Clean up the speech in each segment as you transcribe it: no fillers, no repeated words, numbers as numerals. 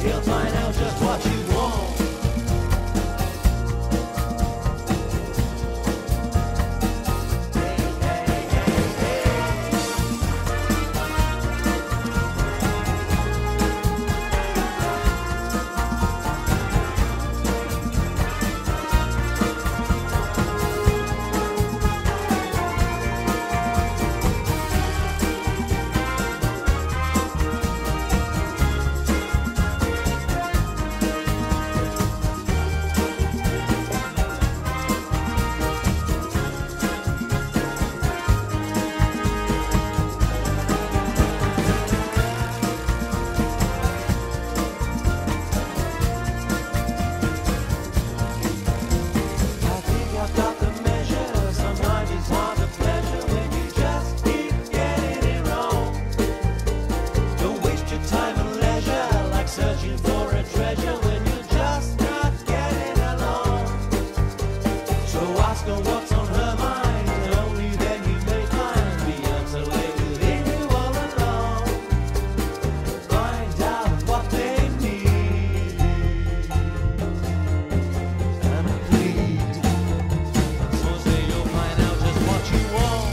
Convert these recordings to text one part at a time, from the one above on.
He'll find out just what you want. Searching for a treasure when you're just not getting along. So ask her what's on her mind, and only then you may find the answer lay within you all along. Find out what they need and plead. So say you'll find out just what you want.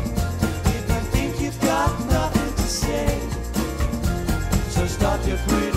Stop your free